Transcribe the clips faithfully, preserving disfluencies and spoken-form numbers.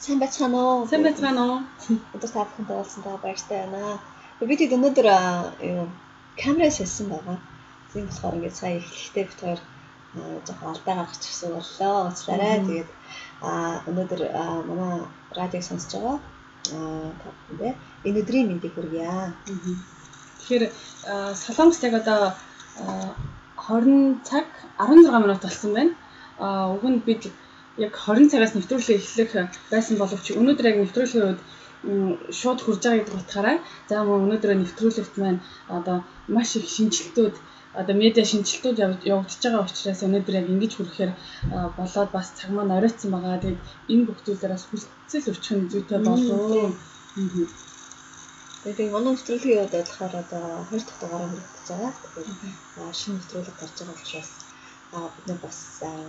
Сайн байцгаана уу? Сайн байцгаана уу? Өдөр та бүхэнд уулзсандаа баяртай байна. Бид хэд өнөөдөр юу камерас хийсэн байгаа. Тийм болохоор ингээд сая эхлэхдээ бид хоёр жоохон алдаа гаргачих гэсэн боллоо. Уучлаарай. Тэгээд аа өнөөдөр манай радиог сонсож байгаа аа та бүхэндээ энэ өдрийн мэндийг хүргье. Тэгэхээр Солонгост яг одоо хорин цаг арван зургаан минут болсон байна. Аа уг нь бид яг хорин цагаас нэвтрүүлгээ эхлэх байсан боловч өнөөдөр яг нэвтрүүлгийн үед шууд хурж байгаа гэдэг утгаараа за мөн өнөөдөр нэвтрүүлэгт маань одоо маш их шинжилтүүд одоо медиа шинжилтүүд явагдаж байгаа учраас өнөөдөр яг ингэж хүрэхээр болоод бас цаг маань оройтсан байгаа. Тэгээд энэ бүх зүйлээрээс хүлцэл өчхөн зүйтэй болов. Тэгээд манай нэвтрүүлгийн үед болохоор одоо хоёр дахь дугаараа хүргэж байгаа. Тэгээд шинэ нэвтрүүлэг гарч байгаа учраас бид нар бас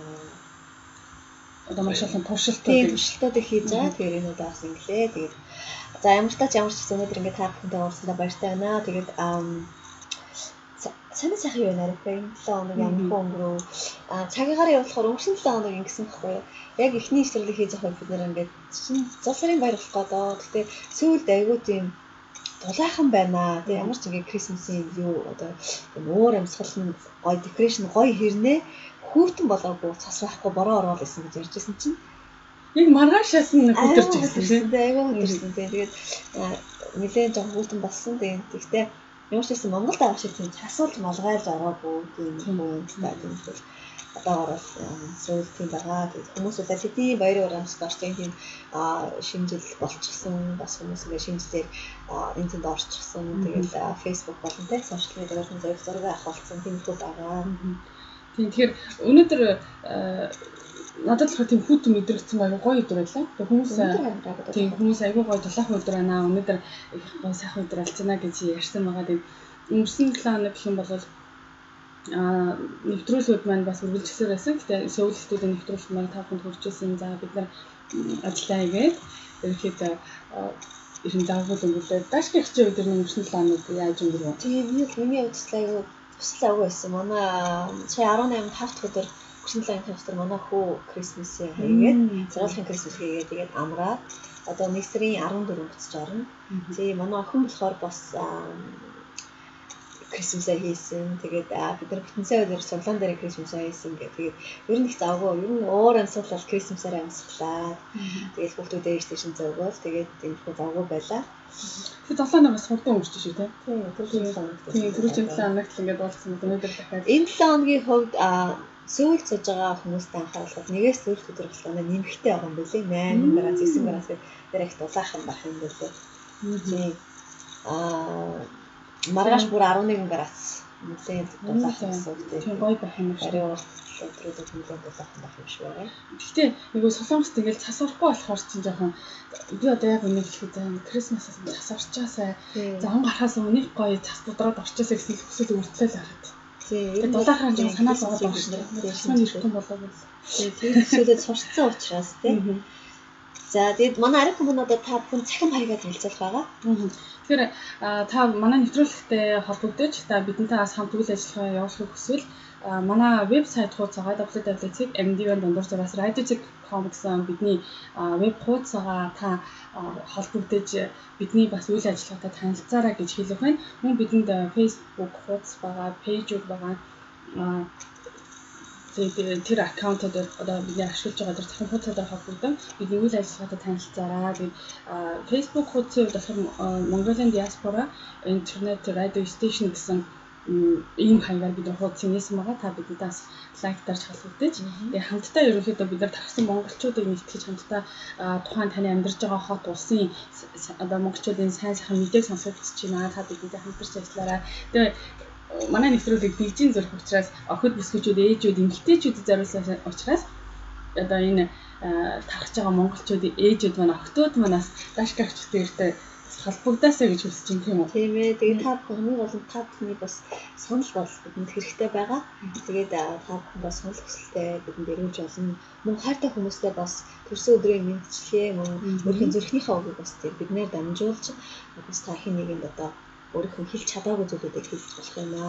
одоо маш олон туршилтууд туршилтуудыг хийж байгаа. Тэгэхээр энэ удаа бас инглээ. Тэгээд за ямар ч тач ямар ч өнөөдөр ингээд та бүхэндээ уулзсандаа баяртай байна. Тэгээд сайн сайхан юу нэр бэ? энэ седем хоног ямар хүн өнгөрөө а цагаагаар явуулахаар өнгөрсөн седем хоног ингэсэн байхгүй юу? Яг эхний нэвтрүүлэг хийж байгаа бид нэр ингээд шинэ зул сарын баяр болох гэдэг. Гэхдээ сүүлд айгүй тийм дулаахан байна. Тэгээд ямар ч ингээд Крисмсийн юу одоо өөр амьсгал нь гоё декорэшн гоё хэрнээ хүүтэн болоогүй цас байхгүй бороо ороод исэн гэж ярьжсэн чинь яг маргаашаас нь хөдөрч ирсэн тийм айгүй хөдөрсөн тийм тэгээд нэлээд жоо хүүтэн болсон тийм гэхдээ ямар ч гэсэн Монголд авах шиг тийм цасуулж малгайлж ороогүй тийм юм та тийм л одоо орол сүүл тийм байгаа тэгээд хүмүүс удаа тэдний баярын урамсд орсон тийм шинжил болчихсон бас хүмүүс ингээ шинжлэр энэ тэнд орчихсон тэгээд Facebook болон тийм сошиал медиагаар зөв зураг авах болсон тийм их байгаа. Тэгэхээр өнөөдөр надад л тийм хүүтэн мэдрэгдсэн аягүй гоё өдөр байлаа. Тэгээ хүмүүс тийм хүмүүс аягүй гоё дулаахан өдөр байна. Өнөөдөр их гоё сайхан өдөр алцана гэж ярьсан байгаа. Тэгээ өнгөрсөн седем хоног гэх юм бол аа нэвтрүүлгүүд маань бас үргэлжлэсээр байсан. Гэтэ сөүлэлтүүдийн нэвтрүүлэлт маань та бүхэнд хүрч ирсэн. За бид нар ажиллаа хийгээд ерөөхдөө ерэн дагуул өнгөрлөө. Дашгийн хчийн өдөр өнгөрсөн седем хоног яаж өнгөрөв? Тийм миний удаа аягүй туслаа аягүй байсан. Манай сая арван найманд хавт өдөр өнгөрсөн седем хоног өдөр манай хүү Крисмс хийгээд зургийн Крисмс хийгээд тэгээд амраад одоо нэг сарын арван дөрөв буцаж орно. Тэгээ манай охин болохоор бас Крисмс хийсэн. Тэгээд бид нар бүтэнсээ өдөр суглаан дээр Крисмс хийсэн гэх. Тэгээд ер нь их завгүй. Ер нь өөр амьсгалал Крисмсээр амьсгалаа. Тэгээд хүүхдүүдээ ээжтэй зөөгөөл. Тэгээд энэ их завгүй байлаа. Тэгээд седем хоног бас хурдан өнгөрч шүү дээ. Тийм, түрүүчийн седем хоног. Тийм, түрүүчийн седем хоногт ингээд уулзсан. Өнөөдөр дахиад энэ седем хоногийн хувьд сүүл цуж байгаа хүмүүстээ анхааруулахад нэгээс сүүл өдөр болгоно нэмэгтэй байгаа юм билий. восемь градус, девять градус дээр их дулаахан байх юм билий. Тийм. Аа маргааш бүр eleven градус нэлээд дулаахан гэсэн үг тийм. Тийм гоё байх юм шиг. Ариун өдрүүдэд нэлээд дулаахан байх юм шиг байна. Гэхдээ нөгөө Солонгост ингээл цас урахгүй болохоор чинь жоохон би одоо яг үнэ хэлэхэд Крисмасаас цас урчаасаа зан гарахаас өмнөх гоё цас будраад орчоосаа гэсэн хүсэл өртлөөл хараад. Тэгээд дулаахан жоо санаа зовоод байгаа шүү дээ. Цасны ирхэн болов уу. Тэгээд хүсэлээ сурцсан учраас тийм. За тэгээд манай ариг хүмүүнүүд та бүхэн цахим хаягаад хэлцүүлэх байгаа. Тэгэхээр та манай нэвтрүүлэгтэй холбогдож та бидэнтэй бас хамт үйл ажиллагаа явуулахыг хүсвэл манай вебсайт хуудасаа дабл ю дабл ю дабл ю дот эм ди one дундуур зураас радио точка ком гэсэн бидний веб хуудасаа та холбогдож бидний бас үйл ажиллагаатай танилцаарай гэж хэлэх байна. Мөн бидэнд Facebook хуудас байгаа, пэйжүүд байгаа. Тэгээд тэр аккаунтууд одоо бидний ашиглаж байгаа тэр захын хуудасаар холбогдсон. Бидний үйл ажиллагаатай танилцаарай. Тэгээд Facebook хуудасыг болохоор Mongolian Diaspora Internet Radio Station гэсэн ийм хаягаар бид хуудас нээсэн байгаа. Та биднээс лайк дарж холбогдож. Тэгээд хамтдаа ерөнхийдөө бид нар тархсан монголчуудыг нэгтгэж хамтдаа тухайн таны амьдарч байгаа хот улсын одоо монголчуудын сайн сайхан мэдээг сонсох гэж байна. Та бидэнтэй хамтарч ажиллаарай. Тэгээд манай нэвтрүүлэг дэгжин зурх учраас охид бүсгүүчүүд, ээжүүд, эмэгтэйчүүдэд зориулсан учраас одоо энэ тархаж байгаа монголчуудын ээжүүд маань, охтууд манаас дашка хчтэй эртээ холбогдоосаа гэж хүсэж байна тийм үү? Тийм ээ. Тэгээд та бүхэн бол та бүхний бас санал бодол бидэнд хэрэгтэй байгаа. Тэгээд та бүхэн бас санал хүсэлтэд бидэнд өргөж болно. Мөн хайртай хүмүүстэй бас төрсөн өдрийн мэдчилгээ мөн өөрхийн зүрхнийхээ үгийг бас биднээр дамжуулж бас та хэн нэгэнд одоо өөрийнхөө хэлж чадаагүй зүйлүүдийг хэлж болох юм аа.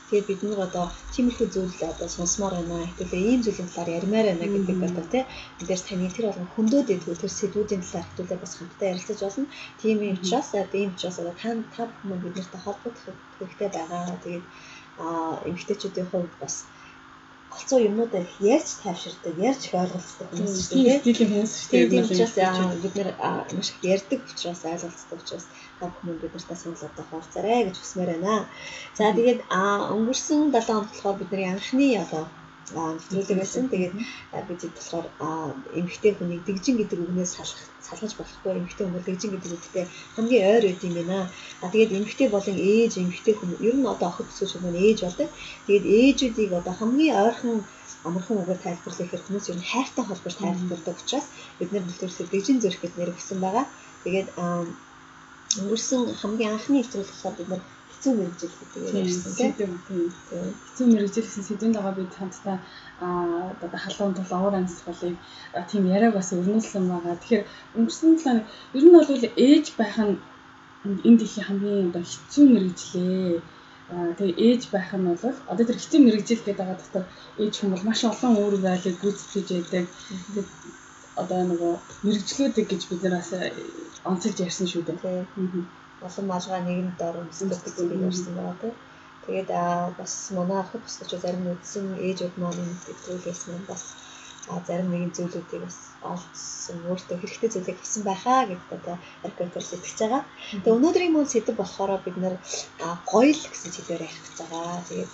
Тэгээд бид нэг одоо тиймэрхүү зүйл одоо сонсомоор байна. Хэвээ ийм зүйлийн талаар ярмаар байна гэдэг одоо тий. Эндээс таны тэр болгон хөндөд идэх тэр сэдвүүдийн талаар хэвээ бас хамтдаа ярилцаж болно. Тийм юм учраас ийм учраас одоо та та бүхэн бид нартай холбогдох хэрэгтэй байгаа. Тэгээд аа эмэгтэйчүүдийн хувьд бас олцоо юмнуудыг ярьж тайвширдаг, ярьж ойлгуулдаг хүмүүс шүү дээ. Стилийн хүмүүс шүү дээ. Тийм учраас бид нэр маш их ярьдаг учраас ойлголцдог учраас та бүхэн бид нартай санал одоо хуваалцаарай гэж хүсмээр байна. За тэгээд өнгөрсөн долоо хоног болохоор бидний анхны одоо нэвтрүүлэг байсан. Тэгээд бид болохоор эмэгтэй хүнийг дэгжин гэдэг үгнээс салах салгаж болохгүй. Эмэгтэй хүн дэгжин гэдэг үгтэй хамгийн ойр үед юм байна. А тэгээд эмэгтэй болон ээж эмэгтэй хүн ер нь одоо охид бүсгүйч хүмүүс ээж болдог. Тэгээд ээжүүдийг одоо хамгийн ойрхон амархан үгээр тайлбарлах хэрэг хүмүүс ер нь хайртай холбож тайлбарладаг учраас бид нар нэвтрүүлэг дэгжин зөрөх гэдэг нэр өгсөн байгаа. Тэгээд өнгөрсөн хамгийн анхны нэвтрүүлэг болохоор бид нар хэцүү мэрэгжил гэдэг ярьсан тийм. Хэцүү мэрэгжил гэсэн сэдвийн дагаа бид хамтдаа аа одоо халуун тул уур амьсгалыг тийм яриаг бас өрнүүлсэн байгаа. Тэгэхээр өнгөрсөн талаар ер нь бол ээж байх нь энэ дэлхийн хамгийн одоо хэцүү мэрэгжлээ. Аа тэгээ ээж байх нь бол одоо тэр хэцүү мэрэгжил гэдэг байгаа дотор ээж хүмүүс маш олон үр байлыг гүйцэтгэж яадаг. Тэгээд одоо нөгөө мэрэгжлүүдийг гэж бид нар бас онцолж ярьсан шүү дээ. Олон малгай нийгэмд орон үздэг зүйлийг ярьсан байгаа тийм. Тэгээд бас манай охид бүсгүйч зарим үдсэн ээжүүд маань нэвтрүүлгээс маань бас зарим нэгэн зүйлүүдийг бас олдсон өөртөө хэрэгтэй зүйлийг хийсэн байхаа гэдэгт одоо рекордерс итгэж байгаа. Тэгээд өнөөдрийн мөн сэдв болохоор бид нэр гоёл гэсэн сэдвээр ярих гэж байгаа. Тэгээд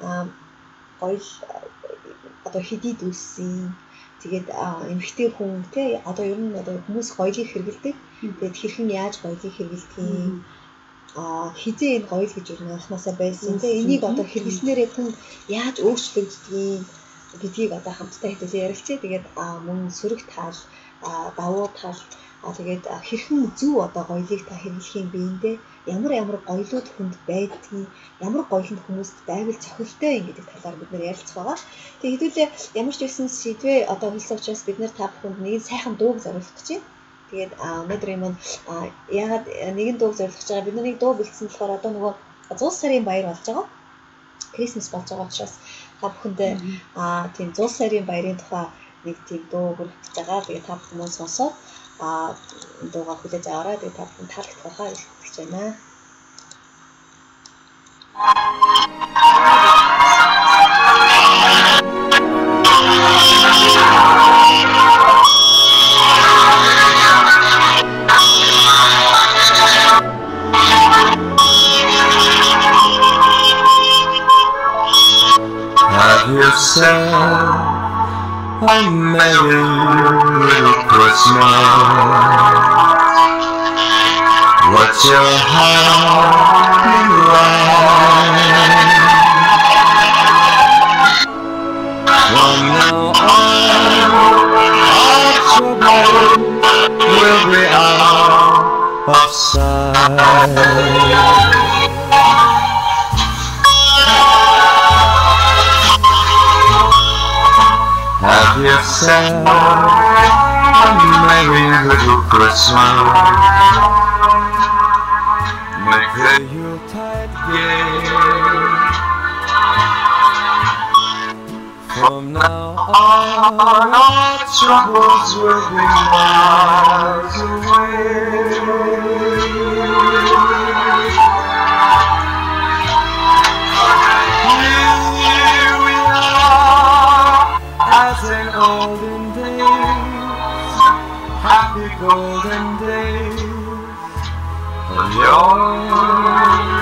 гоёл одоо хэдий дүүсэн тэгээд эмэгтэй хүн тий одоо ер нь одоо хүмүүс гоёлыг хэрэгэлдэг. Тэгээд хэрхэн яаж гоёлыг хэрэгэлдэг а хизээ энэ гоёл гэж ер нь анхнаасаа байсан. Тэгээ энийг одоо хэрэглэснээрээ хүн яаж өөрчлөгддгийг гэдгийг одоо хамтдаа хэвлээ ярилцъя. Тэгээд мөн сөрөг тал, давуу тал, тэгээд хэрхэн зөв одоо гоёлыг та хэрэглэхийн биендээ ямар ямар гоёлууд хүнд байдгийг, ямар гоёлд хүмүүст байвал цохилтой юм гэдэг талаар бид нэр ярилцах байгаа. Тэгээд хэдүүлээ ямар ч байсан сэдвээ одоо хэлсэн учраас бид нэр та бүхэнд нэг сайхан дууг зориулах гэж байна. Тэгээд өнөөдрийн мөн ягаад нэгэн дууг зориулах гэж байгаа бид нарыг дуу бэлдсэн болохоор одоо нөгөө зуус сарын баяр болж байгаа. Крисмас болж байгаа учраас та бүхэндээ аа тийм зуус сарын баярын тухай нэг тийм дуу хүргэж байгаа. Тэгээд та бүхэн мөн сонсоод аа дуугаа хүлээж аваарай. Тэгээд та бүхэн таалагдах байхаа хэлж байна. Have yourself a merry little Christmas. What's your heart like? From now on, our trouble will be out of sight. Have yourself a merry little Christmas. Make the Yuletide gay. From now on, our troubles will be miles away. As in olden days, happy golden days of yore.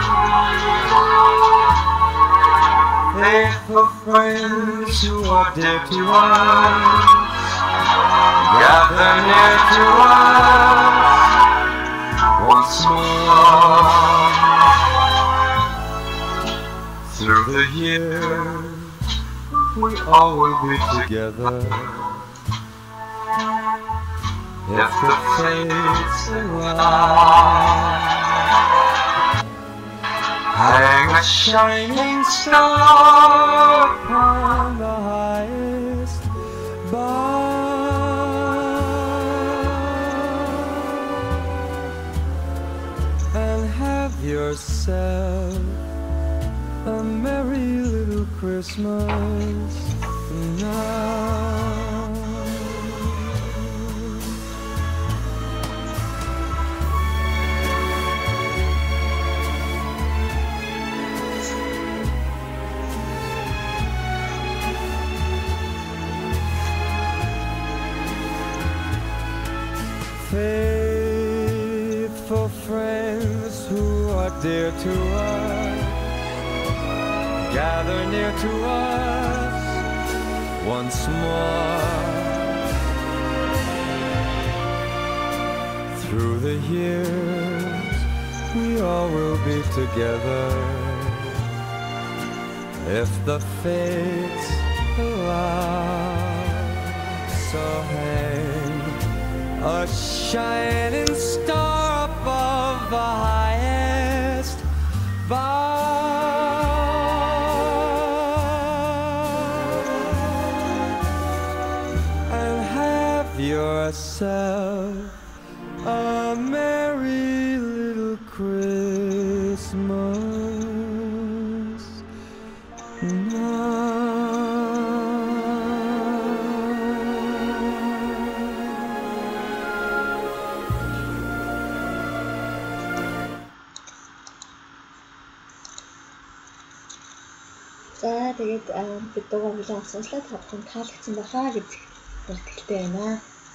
Faithful friends who are dear to us, gather near to us once more. Through the years we all will be together, if the fates allow. Hang a shining star upon the highest bough, and have yourself a merry little Christmas now. Faithful friends who are dear to us, gather near to us once more. Through the years, we all will be together, if the fates allow. So hang a shining star above the highest bough, and have yourself a merry little Christmas now. За тэгээд бид дугаар хүлээн авсан сонслоо тавхан таалагдсан байхаа гэж хэлтэй байна.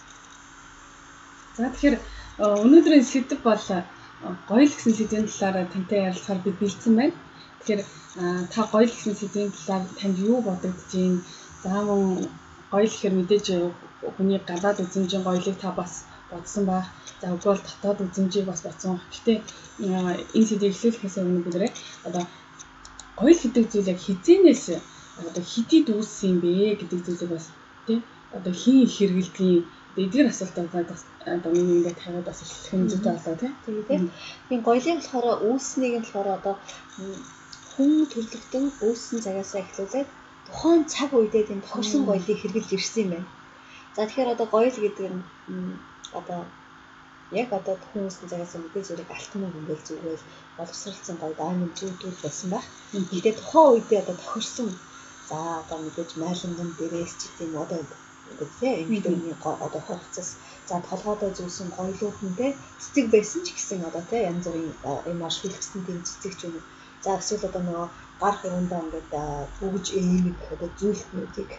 За тэгэхээр өнөөдрийн сэдв бол гоё л гэсэн сэдвийн талаар тантай ярилцахаар бид бэлдсэн байна. Тэгэхээр та гоё л гэсэн сэдвийн талаар танд юу бодогдож байна? За мөн гоё л гэхээр мэдээж хүний гадаад үзмжийн гоёлыг та бас бодсон байх. За үгүй бол дотоод үзмжийг бас бодсон. Гэхдээ энэ сэдвийг эхлүүлэхээс өмнө бүгдээ одоо гоё л гэдэг зүйл яг хизээнээс одоо хэдий дүүссэн юм бэ гэдэг зүйлийг бас тий одоо хин их хэрэгэлдгийг эдгээр асуултуудад бас одоо миний ингээд тавиад бас эхлэх юм зүйтэй болоо тий. Тэгээд энэ гоёлын болохоор үүснийг нь болохоор одоо хүн төрлөختөн үүссэн цагаасаа эхлүүлээд тухайн цаг үедээ тийм тохирсон гоёлыг хэрэгжилж ирсэн юм байна. За тэгэхээр одоо гоёл гэдэг нь одоо яг одоо хүмүүсийн цагаас мэдээж зэрэг алтан мөнгө ингээл зүгэл боловсралцсан гоё даймонд зүйдүүд байсан байх. Гэхдээ тухайн үедээ одоо тохирсон за одоо мэдээж майланган дээрээс ч тийм одоо ингээд тийм эмэгтэйний одоо хувцас за толгойдоо зүүсэн гоёлуудтай цэцэг байсан ч гэсэн одоо тийм янз бүрийн юм маш хүлцсэн тийм цэцэг ч юм. За эсвэл одоо нөгөө гар хөрөндөө ингээд бүгж ээмэг одоо зүйлтнүүдийг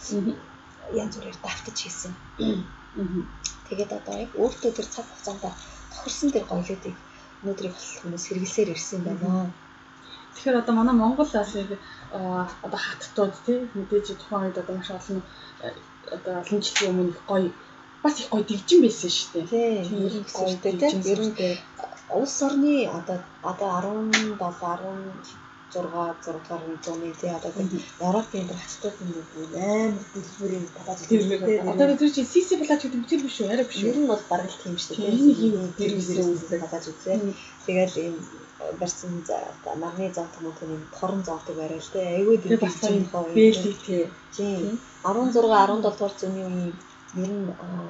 янз бүрээр давтаж хийсэн. Тэгээд одоо яг өөртөө тэр цаг хугацаанд тохирсон тэр гоёлуудыг өнөөдрийг хүмүүс хэрэглэсээр ирсэн байна. Тэгэхээр одоо манай Монгол улсыг одоо хаттууд тий мэдээж тухайн үед одоо маш олон одоо олон жилийн өмнө их гоё бас их гоё дэгжин байсан шүү дээ. Тийм ер нь гоё дээ. Ер нь улс орны одоо одоо арван долоо зураг зургаар зуны тий одоо Европын хаттууд нь амар дэлгүүрийн талаас дэлгүүрээ одоо тэр чинь си си плач гэдэг тэр биш үү арай биш үү ер нь бол бараг л тийм шүү дээ тийм дэлгүүрээ үздэг талаас үзлээ тэгэл ийм барьсан за марны зонт юм уу тийм хорон зонтыг барай л тий айгүй дэлгүүрийн бэлий тий тийм арван зураг арван долоо дугаар зууны үеийн ер нь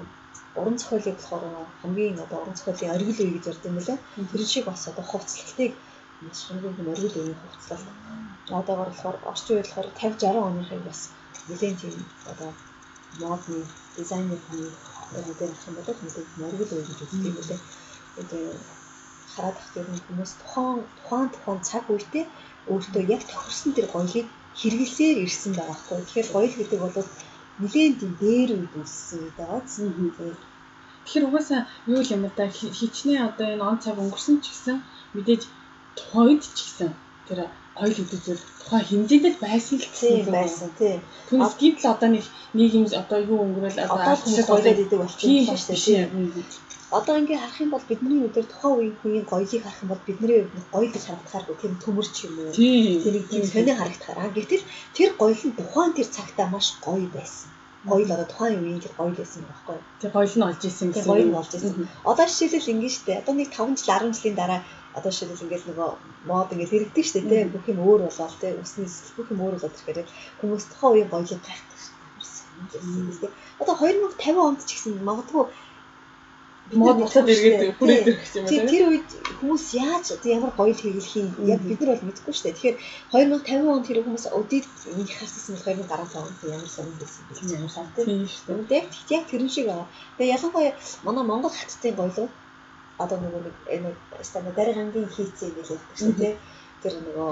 уран зохиолыг болохоор хамгийн одоо уран зохиолын оргил үе гэж ярьдаг юм лээ тэр шиг бас одоо хувцлалтыг маш хамгийн оргил үеийн хувцлалт одоогор болохоор орчин үед болохоор тавьж арван оныхыг бас нэгэн тийм одоо модны дизайнер хүний дээр авах юм бол мэдээж оргил үе гэж үздэг юм лээ тэгээд хараад ахдаг юм хүмүүс тухайн тухайн тухайн цаг үедээ өөртөө яг тохирсон тэр гоёлыг хэрэглэсээр ирсэн байгаа хгүй тэгэхээр гоёл гэдэг бол нэгэн тийм дээр үед үүссэн үед байгаа тийм тэгэхээр угаасаа юу юм да хичнээн одоо энэ он цаг өнгөрсөн ч гэсэн мэдээж тухайн үед ч гэсэн тэр гоёл гэдэг зүйл тухайн хэмжээнд байсан л тийм байсан тийм түүнээс гítл одоо нэг нийгэм одоо юу өнгөрөөл одоо хүмүүс гоёлоо гэдэг болчихсон шүү дээ одоо ингээ харах юм бол бидний өдөр тухайн үеийн хүний гоёлыг харах юм бол бидний гоёл гэж харагдахааргүй тийм төмөрч юм уу тэр тийм сони харагдахаар гэтэл тэр гоёл нь тухайн тэр цагтаа маш гоё байсан гоёл одоо тухайн үеийн тэр гоёл байсан байхгүй тэр гоёл нь олж исэн гэсэн гоёл нь олж исэн одоо жишээлбэл ингээ штэ одоо нэг таван жил арван жилийн дараа одоо жишээлбэл ингээл нөгөө мод ингээл хэрэгдэг штэ тийм бүх юм өөр болоод тийм өсний бүх юм өөр болоод ирэхээр хүмүүс тухайн үеийн гоёлыг гайхдаг штэ одоо две тысячи пятьдесят онд ч гэсэн магадгүй мод буцаад эргээд хүрээд ирэх юм байна. Тэр үед хүмүүс яаж одоо ямар гоё хийлхийг яг бид нар бол мэдэхгүй шүү дээ. Тэгэхээр two thousand fifty онд тэр хүмүүс аудит нэг харсан бол two thousand seventeen онд ямар сонирн байсан бэ? Ямар сан тийм шүү дээ. Яг тэрэн шиг аа. Тэгээ ялангуяа манай Монгол хаттын гоёлоо одоо нөгөө нэг стандарт дараагийн хийцээ гэж хэлдэг шүү дээ. Тэр нөгөө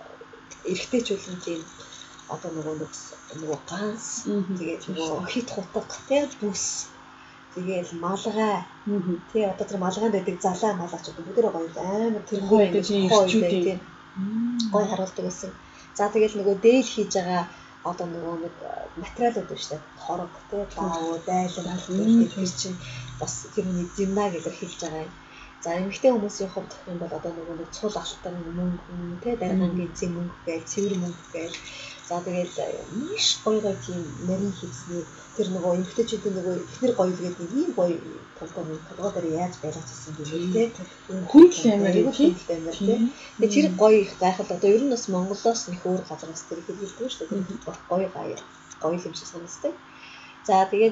эргэжүүлэнтийн одоо нөгөө нөгөө ганс тэгээд нөгөө хит хутга тий бүс тэгээд малгай тий одоо тэр малгайд байдаг залаа малаач бүгдээ гоё амар тэр гоё ирчүүдийн гоё харуулдаг гэсэн. За тэгээд нөгөө дээл хийж байгаа одоо нөгөө нэг материалууд байна шүү дээ. Хорог тий баав, дайлан тэр чинь бас тэрний зимна гэж хэлж байгаа юм. За эмэгтэй хүмүүсийн хувьд гэх юм бол одоо нөгөө нэг цул алтан мөнгө тий дараагийн зэм мөнгө гээл цэвэр мөнгө гээл за тэгээд маш гоё гоё тийм нарийн хийсний тэр нөгөө эмэгтэйчүүдийн нөгөө ихнэр гоё гэдэг нэг ийм гоё толгойн толгой дээр яаж байлгажсэн юм бэ тий хүндэл амар тийм тий тэгээд тэр гоё их байхад одоо ер нь бас Монголоос нэг өөр газраас тэр хэлдэг шүү дээ гоё гоё гоё юм шиг санагддаг. За тэгээд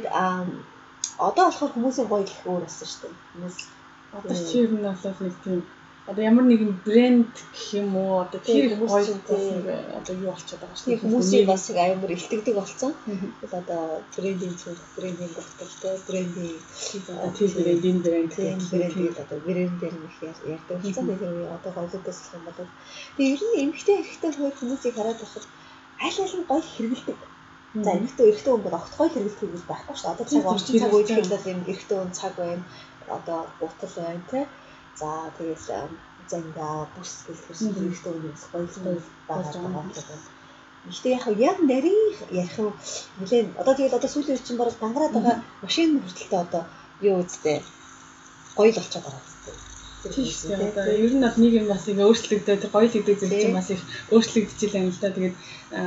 одоо болохоор хүмүүсийн гоё гэх өөр болсон шүү дээ. Хүмүүс одоо чи ер нь бол нэг тийм одоо ямар нэгэн брэнд гэх юм уу одоо тэр гоё одоо юу болчиход байгаа шүү дээ. Хүмүүсийн бас амар илтгэдэг болсон. Тэгэл одоо брендинг зүйл брендинг болтолтой брендинг одоо тэр брендинг брэнд брендинг одоо брэндээр нэг ярьдаг болсон. Тэгэхээр одоо гоёлоос болох юм бол тэгээ ер нь эмэгтэй эрэгтэй хоёр хүмүүсийг хараад байхад аль аль нь гоё хэрэгэлдэг. За эмэгтэй эрэгтэй хүн бол огт гоё хэрэгэлдэг гэж байхгүй шүү дээ. Одоо цаг орчин цаг үед хэлдэг юм эрэгтэй хүн цаг байна. Одоо гутал байна тий. За тэгэл занга бүс гэх төрсөн хэрэгтэй үнээс гоёлтой байгаа байгаа. Гэхдээ яг яг нарийн ярих юм нэлээд одоо тэгэл одоо сүүлийн үед чинь баг дангараад байгаа машин хүртэлтэй одоо юу үстэй гоё л болчиход байгаа үстэй. Тийм шүү дээ. Одоо ер нь бол нэг юм бас ингэ өөрчлөгдөж тэр гоё л гэдэг зүйл чинь бас их өөрчлөгдөж байна л да. Тэгээд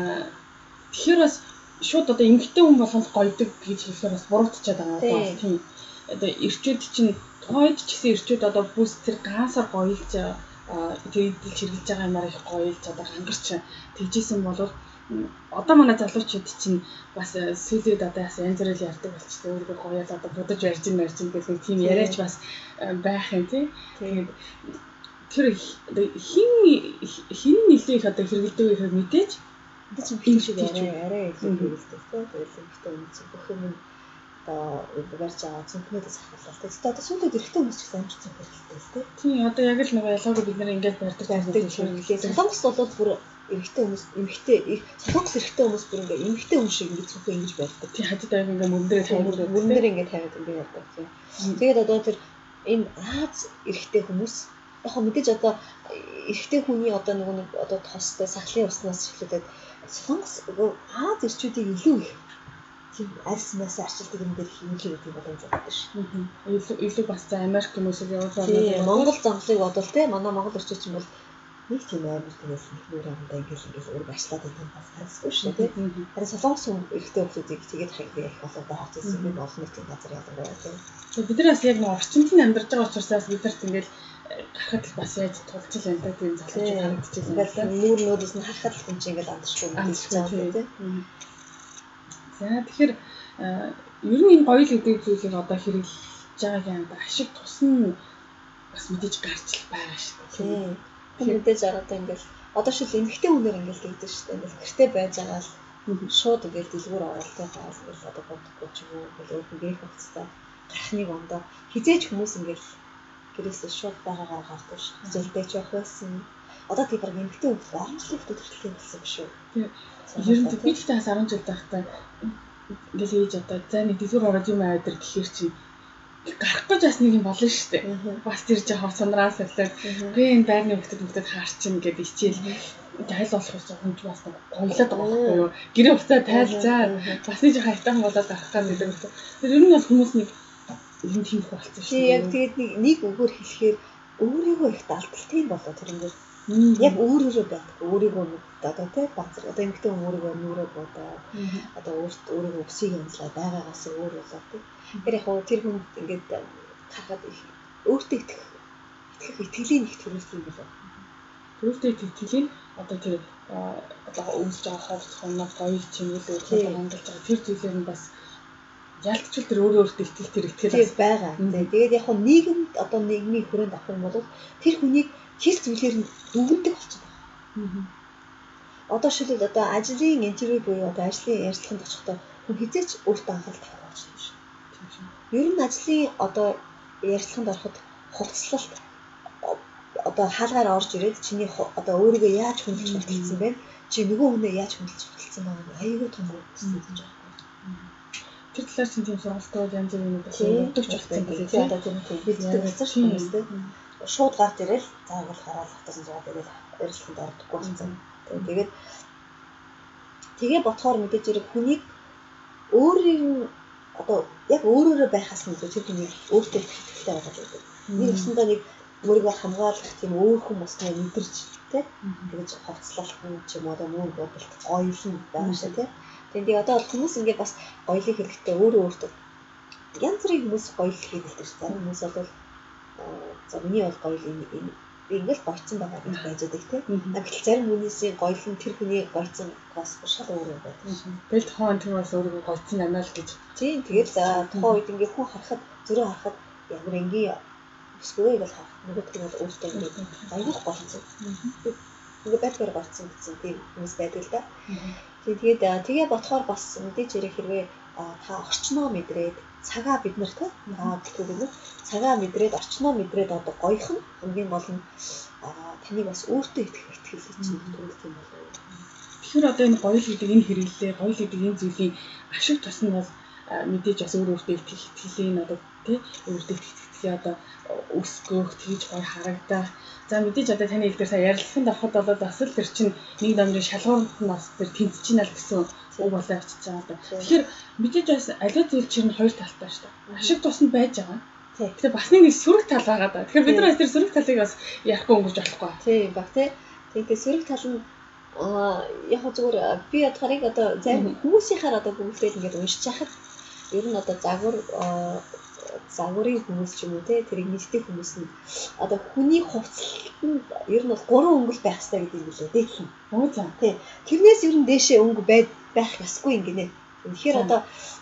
тэгэхээр бас шууд одоо эмэгтэй хүн болгонд гоёдаг гэж хэлэхээр бас буруутчихад байгаа даа. Тийм. Одоо эрчүүд чинь тухайд ч гэсэн эрчүүд одоо бүс тэр гаасаар гоёлж тэгээд чиргэлж байгаа юмар их гоёлж одоо хангарч тэгжсэн бол одоо манай залуучууд чинь бас сүүлийн одоо бас янз бүрээр ярьдаг болчихсон. Өөрийгөө гоёл одоо будаж ярьж ин ярьж ин гэх нэг тийм яриач бас байх юм тий. Тэгээд тэр хин хин нэлээ их одоо хэрэгэлдэг ихэр мэдээж энэ чинь хин шиг арай арай илүү хэрэгэлдэг тий. Тэгээд эмэгтэй хүмүүс бүх юм одоо угаарч байгаа цүнхнүүдээс ахвалаа. Тэгэхдээ одоо сүүлийн эрэгтэй хүмүүс ч гэсэн амжилт хэрэгтэй л тий. Тийм одоо яг л нөгөө ялгаагүй бид нэр ингээд барьдаг барьдаг хэрэглээ. Солонгос бол бүр эрэгтэй хүмүүс эмэгтэй солонгос эрэгтэй хүмүүс бүр ингээд эмэгтэй хүн шиг ингээд цүнхээ ингэж барьдаг. Тийм хажууд аяг ингээд мөрөндөө тавиад мөрөндөө ингээд тавиад ингээд ярьдаг тийм. Тэгээд одоо тэр энэ Аз эрэгтэй хүмүүс яг хөө мэдээж одоо эрэгтэй хүний одоо нөгөө нэг одоо тостой сахлын уснаас эхлээд солонгос Аз эрчүүдийг илүү их тийм арьснаас арчилдаг юм дээр хийлээ гэдэг боломж байдаг шүү. Илүү илүү бас за Америк хүмүүсийг явуулсан. Монгол замлыг бодвол те манай Монгол орчууч юм бол нэг тийм амар тэгээс нөхөр амдаа ингээл ингээл өөр бачлаад байгаа юм бас харахгүй шүү те. Харин солонгос хүн эрэгтэй хүмүүсийг тэгээд хайх их болоод харж ирсэн би олон нийтийн газар ялангуяа те. Тэгээд бид нар бас яг нэг орчинд нь амьдарч байгаа учраас бид нарт ингээл гарахад их бас яаж тулж л энэ тийм залуучууд харагдчихсан. Ингээл нүүр нүүрээс нь харахад л юм чи ингээл амтшгүй юм те. За тэгэхээр ер нь энэ гоё л гэдэг зүйлийг одоо хэрэглэж байгаагийн анда ашиг тусна бас мэдээж гарч л байгаа шүү дээ. Тийм. Мэдээж одоо ингээл одоо шил эмэгтэй хүнээр ингээл тэгдэг шүү дээ. Ингээл гэртээ байж байгаа л шууд ингээл дэлгүүр оролтой байгаа л ингээл одоо бодохгүй ч юм уу ингээл өөр гэрх хөцтэй гарахныг ондоо хизээч хүмүүс ингээл гэрээсээ шууд байгаагаар гардаг шүү. Зэлдэж явах байсан. Одоо тийм баг эмэгтэй хүн баримтлах төлөвлөлттэй болсон биш үү? Тийм. Ер нь би тэгтээ бас ten жил байхдаа ингээл ээж одоо за нэг дэлгүүр ороод юм аваад ир гэхэр чи гарах гэж бас нэг юм болно шүү дээ. Бас тэр жоо сунраас болоод би энэ байрны хөлтөд мөлтөд хаарчин гэдэг ичээл тайл болох юм хүн бас гоёлоод байгаа байхгүй юу? Гэрээ уцаа тайлзаад бас нэг жоо хайтахан болоод гарах гэдэг юм. Тэр ер нь бол хүмүүс нэг юм тиймх болсон шүү дээ. Яг тэгээд нэг нэг үгээр хэлэхээр өөрийгөө их далтал тийм болоо тэр ингээд яг өөрөөрөө байдаг. Өөрийгөө одоо тий бацар одоо эмэгтэй хүн өөрийгөө нүрээ бодоо. Одоо өөрт өөрийгөө өсөйг юмлаа байгаагаас өөр болоод тий. Тэр яг хөө тэр хүн ингээд харахад их өөртөө итгэх итгэх итгэлийн их төрүүлсэн юм болоо. Өөртөө итгэлийн одоо тэр одоо өвсөж байгаа ховц хоног гоёл чимэл өөртөө хангалтж байгаа тэр зүйлээр нь бас ялтчул тэр өөрөө өөртөө итгэл тэр итгэл тийм байгаа. Тэгээд яг нь нийгэмд одоо нийгмийн хүрээнд авах юм бол тэр хүнийг тэр зүйлээр нь дүгндэг болчиход байгаа. Одоо шилбэл одоо ажлын интервью буюу одоо ажлын ярилцлаганд очихдоо хүн хизээч өөртөө анхаарал тавих болж байна шүү. Ер нь ажлын одоо ярилцлаганд ороход хувцлалт одоо хаалгаар орж ирээд чиний одоо өөрийгөө яаж хөндлөж болтолцсон бэ? Чи нөгөө хүнээ яаж хөндлөж болтолцсон байгаа нь аюулгүй том үстэй гэж байна. Тэр талаар чинь тийм сургалтууд янз бүрийн юм байна. Өгч болтсон гэдэг тийм одоо тийм бэлддэг газар шүү дээ. Шууд гарт ирэл заагал хараад хатсан заагаад ирэл ярилцлаганд ордоггүй болсон. Тэгээд тэгээ ботхоор мэдээж хэрэг хүнийг өөрийн одоо яг өөрөөрөө байхаас нь тэр хүнийг өөртөө ихтэй болгож байдаг. Нэг өсөндөө нэг өөрийгөө хамгаалах тийм өөр хүмүүстэй мэдэрч тий тэгэж хувцлалт ч юм уу одоо мөн бодолт гоёлн байгаа шүү тий. Тэгээд одоо хүмүүс ингээд бас гоёлын хэрэгтэй өөрөө өөртөө янз бүрийн хүмүүс гоёл хийдэг шүү. Зарим хүмүүс бол за миний бол гоёл юм ингээд гоцсон байгаа гэж байж байдаг тий. Гэтэл зарим хүмүүсийн гоёл нь тэр хүний гоцсон бас шал өөр юм байдаг. Тэгэл тоон тэр бас өөрийгөө гоцсон амиа л гэж. Тийм тэгээд за тухайн үед ингээд хүн харахад зөрөө харахад ямар энгийн өсгөө гэж харах. Нөгөөдг нь бол өөртөө ингээд аюух гоцсон. Ингээд байдлаар гоцсон гэсэн тийм хүмүүс байдаг л да. Тэгээд тэгээ ботхоор бас мэдээж хэрэг хэрвээ та орчноо мэдрээд цагаа бид нар тий аваад тэгвэл цагаа мэдрээд орчноо мэдрээд одоо гоёх нь хамгийн гол нь таныг бас өөртөө итгэх итгэл чинь төгөлт юм болов уу. Тэгэхээр одоо энэ гоёл гэдэг энэ хэрэглээ гоёл гэдэг энэ зүйлийн ашиг тус нь бол мэдээж бас өөр өөртөө итгэх итгэлээ одоо тий өөртөө итгэх итгэлээ одоо өсгөх тэгж гоё харагдах. За мэдээж одоо таны хэлдгээр сая ярилцлаганд ороход бол бас л тэр чинь нэг номрын шалгуурт нь бас тэр тэнцэж байна л гэсэн үг болоо авчиж байгаа даа. Тэгэхээр мэдээж бас аливаа зүйл чинь хоёр талтай шүү дээ. Ашиг тус нь байж байгаа. Тэгэхээр бас нэг сөрөг тал байгаа даа. Тэгэхээр бид нар тэр сөрөг талыг бас ярихгүй өнгөрч болохгүй. Тийм баг тий. Тэгээд сөрөг тал нь аа яг зүгээр би ядгарыг одоо зарим хүмүүсийнхаар одоо бүгдээ ингээд уншиж хахад ер нь одоо загвар загварын хүмүүс ч юм уу те тэрийг нэгдэг хүмүүс нь одоо хүний хувцлалтанд ер нь бол гурван өнгөл байх хэрэгтэй гэдэг юм лээ дээх юм. Оо за. Тий. Тэрнээс ер нь дээшээ өнгө байх ёсгүй ингэнэ. Тэгэхээр одоо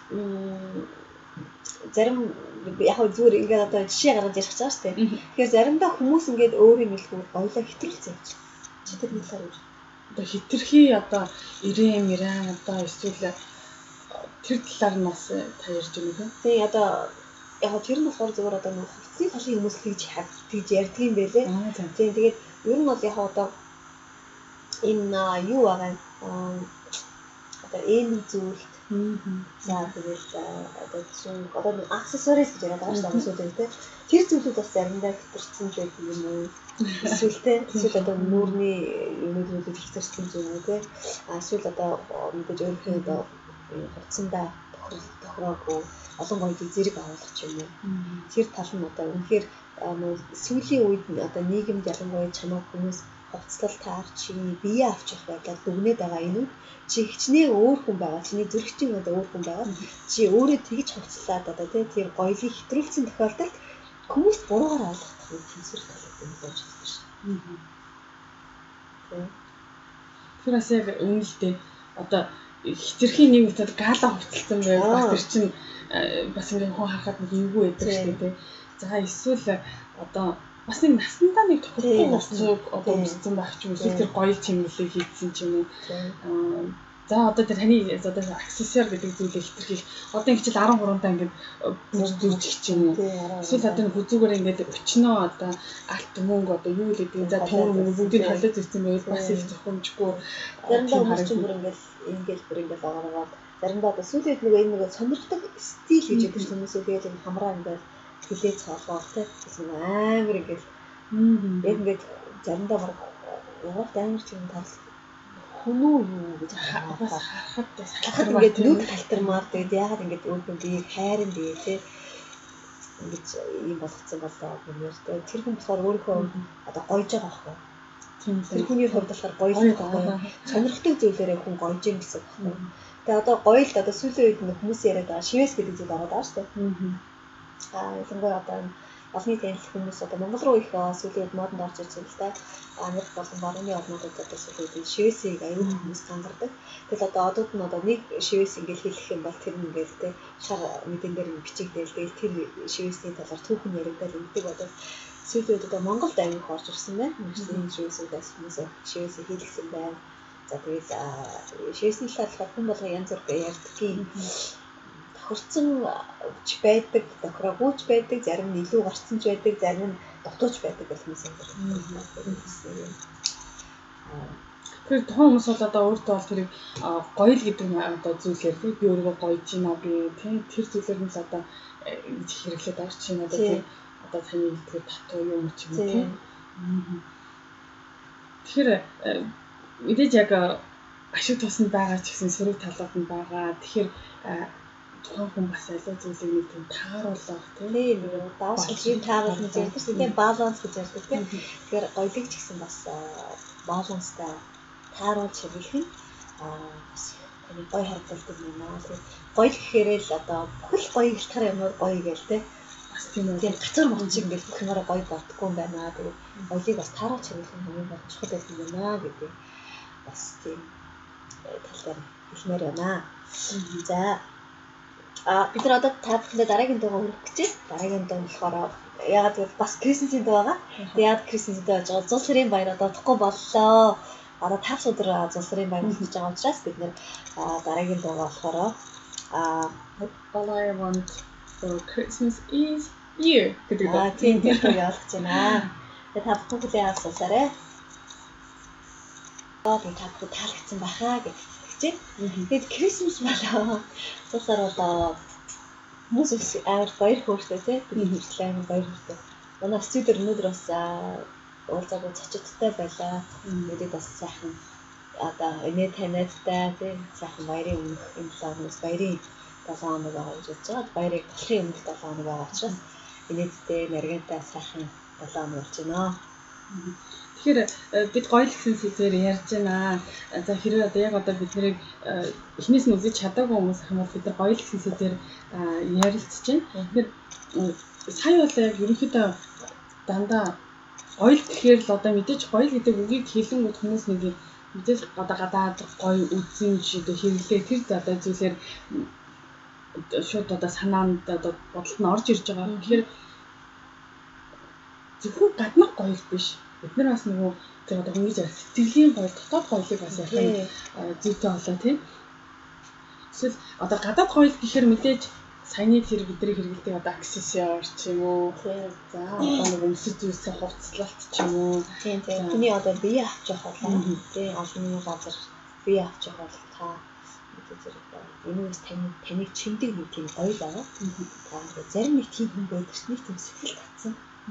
зарим яг зүгээр ингээд одоо жишээ гаргаж ярих гэж байгаа шүү дээ. Тэгэхээр заримдаа хүмүүс ингээд өөрийн мэлгүүр гоёлоо хэтрүүлсэн юм чинь. Чи тэр нэг талаар юу? Одоо хитрхи одоо ирэм ирэн одоо эсвэл тэр талаар нь бас та ярьж байна үү? Тий одоо яг тэр нь болохоор зөвөр одоо нэг хувцсны талын хүмүүс тэгж хав тэгж ярьдаг юм байлээ. Тийм тэгээд ер нь бол яг одоо энэ юу байгаа одоо энэ зүйлт за тэгээд одоо чинь одоо аксессуарис гэж яриад байгаа шүү дээ хүмүүсүүд тийм тэр зүйлүүд бас заримдаа хэтэрсэн ч байдаг юм уу эсвэл тийм эсвэл одоо нүүрний юмнууд хэтэрсэн юм уу тийм эсвэл одоо мэдээж өөрийнхөө одоо хувцсандаа тохироогүй олон гоёлыг зэрэг агуулах ч юм уу. Тэр тал нь одоо үнэхээр сүүлийн үед одоо нийгэмд ялангуяа чамайг хүмүүс хувцлал таар чи бие авчих байдлаар дүгнээд байгаа энэ үед чи хичнээн өөр хүн байгаа. Чиний зүрхчин одоо өөр хүн байгаа. Чи өөрөө тэгж хувцлаад одоо тэр гоёлыг хэтрүүлсэн тохиолдолд хүмүүс буруугаар ойлгох юм тэнцвэр талтай юм болж байна шүү. Аа. Тэр бас яг үнэлтэй одоо хитрхийн нэг үедээ гала хувцалсан байгаад тэр чинь бас ингэ хүн харахад нэг эвгүй байдаг шүү дээ. За эсвэл одоо бас нэг наснда нэг тохиолдол болцоог одоо үзсэн байх ч юм уу тэр гоё чимэглэл хийдсэн ч юм уу. За одоо тэр таны одоо аксессуар гэдэг зүйлийг хитрхийх одоо ингэ чил арван гурав та ингэ бүж зүрчих ч юм уу. Эсвэл одоо хүзүүгээр ингэ өчнөө одоо алт мөнгө одоо юу л гэдэг за туur мөнгө бүгдийг холиод ирсэн байвал бас их зөвхөмжгүй. Заримдаа хүмүүс ч бүр ингэ ингээл бүр ингээл байгаагаад заримдаа одоо сүүлийн нөгөө энэ нөгөө сонирхдаг стил гэж яддаг хүмүүсээ тэгээд энэ хамраа ингээд хилээ цоолгоо тийм амар ингээд яг ингээд заримдаа баг яваад амар ч юм тал хүнүү юу гэж бас харахад бас харахад ингээд нүд халтармаар тэгээд яагаад ингээд өөрхөн биеийг хайран бие тийм ингэж юм болгоцсон болоо гэмээр тэгээд тэр хүн болохоор өөрийнхөө одоо гойж байгаа байхгүй. Тэр хүний хувьд болохоор гоёл байхгүй. Сонирхдаг зүйлээрээ хүн гоёж юм гэсэн байхгүй. Тэгээ одоо гоёлд одоо сүүлийн үед хүмүүс яриад байгаа шивэс гэдэг зүйл ороод байгаа шүү дээ. Аа ялангуяа одоо олонний танил хүмүүс одоо Монгол руу их сүүлийн үед модонд орж ирж байна л да. Америк болон барууны орнуудад одоо сүүлийн үед шивэсийг аюул хүмүүс цангардаг. Тэгэл одоо одууд нь одоо нэг шивэс ингээл хэлэх юм бол тэр нь ингээл тэ шар мэдэн дээр бичигдэл тэгэл тэр шивэсний талаар түүхэн яригдал ингэдэг бодоод сүүлийн үед одоо Монголд аюул орж ирсэн байна. Мэргэжлийн шивэсүүдээс хүмүүс шивэсийг хийлгсэн байна. За тэгээд шивэсний талаар хүн болгоо янз бүр ярьдгийн тохирцсон ч байдаг, тохироогүй ч байдаг, зарим нь илүү гарцсан ч байдаг, зарим нь дутууч байдаг гэх мэт юм. Тэр том хүмүүс бол одоо өөртөө бол тэрийг гоё л гэдэг нь одоо зүйлээр тий би өөрийгөө гоё ч юм аа би тий тэр зүйлээр нь л одоо ингэж хэрэглээд авч чинь одоо тий одоо таны хэлдгээр татуу юм ч юм тий. Тэгэхээр мэдээж яг ашиг тусанд байгаа ч гэсэн сөрөг талууд нь байгаа. Тэгэхээр тухайн хүн бас аливаа зүйлийг нэг тийм тааруулах тийм нэг даавшгүй тааруул гэж ярьдаг тийм баланс гэж ярьдаг тийм. Тэгэхээр гоёлыг ч гэсэн бас баланстай тааруулж хэлэх нь аа бас таны гоё харагддаг юм аа. Гоё гэхээр л одоо бүхэл гоё гэлтгэр юмар гоё гээл тийм. Бас тийм үү. Тийм гацар мөн шиг ингээл бүх юмараа гоё боддггүй юм байна. Тэгээд гоёлыг бас тааруулж хэлэх нь хамгийн гол чухал байх юм байна гэдэг бас тийм талаар хэлмээр байна. За а бид нар одоо та бүхэндээ дараагийн дуугаа хүргэх гэж байна. Дараагийн дуу болохоор ягаад гэвэл бас Крисмсийн дуу байгаа. Тэгээд Крисмсийн дуу байж байгаа. Зул сарын баяр одоо удахгүй боллоо. Одоо тавс өдөр зул сарын баяр болж байгаа учраас бид нар дараагийн дуугаа болохоор а all I want for Christmas is you гэдэг дуу. Тийм тийм дуу явуулж байна. Тэгээд та бүхэн хүлээн авсараа. Аа би та бүхэн таалагдсан бахаа гэж тэгээд Крисмс болоо. Цусаар одоо хүмүүс амар баяр хөөртэй тий. Бид хүртэл амар баяр хөөртэй. Манай студид өнөөдөр бас уулзаагүй цочидтай байлаа. Мэдээд бас сайхан одоо энэ танайдтай тий. Сайхан баярын өмнөх энэ талаас баярын долоо хоног байгаа гэж бодож байгаа. Баярыг болохын өмнөх долоо хоног байгаа учраас энэдтэй нарийнтай сайхан долоо хоног болж байна. Тэгэхээр бид гоё л гэсэн сэдвээр ярьж байна. За хэрвээ одоо яг одоо бид нарыг эхнээс нь үзэж чадаагүй хүмүүс их юм бол бид нар гоё л гэсэн сэдвээр ярилцж байна. Тэгэхээр сая бол яг ерөнхийдөө дандаа гоё л гэхээр л одоо мэдээж гоё л гэдэг үгийг хэлэнгүүт хүмүүс нэг мэдээж одоо гадаад гоё үзэн жишээ хэрэглээ тэр одоо зүйлээр шууд одоо санаанд одоо бодолд нь орж ирж байгаа. Тэгэхээр зөвхөн гаднах гоё л биш. Бид нар бас нөгөө тэр одоо ингэж сэтгэлийн гоё дотоод гоёлыг бас ярих зүйтэй болоо тийм. Эсвэл одоо гадаад гоё гэхээр мэдээж саяны тэр бидний хэрэглэдэг одоо аксессуар ч юм уу. За одоо нэг өмсөж зүйлсээ хувцлалт ч юм уу. Тийм тийм. Тэний одоо бие авч явах болоо. Тийм олон газар бие авч явах бол та мэдээж зэрэг энэс таны таныг чимдэг нэг тийм гоё байгаа. Та зарим нэг тийм хүн байдаг ч нэг тийм сэтгэл татсан.